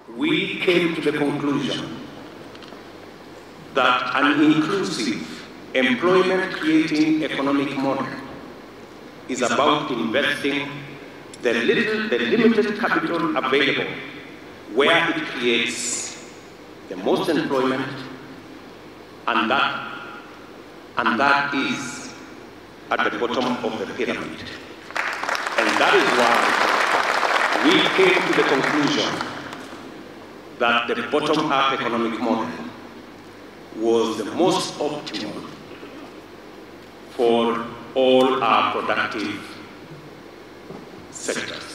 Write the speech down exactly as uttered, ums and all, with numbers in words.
we came to the conclusion that an inclusive, employment-creating economic model is about investing the, little, the limited capital available where it creates the most employment, and that, and that is at the bottom of the pyramid. And that is why we came to the conclusion that the bottom-up economic model was the most optimal for all our productive sectors.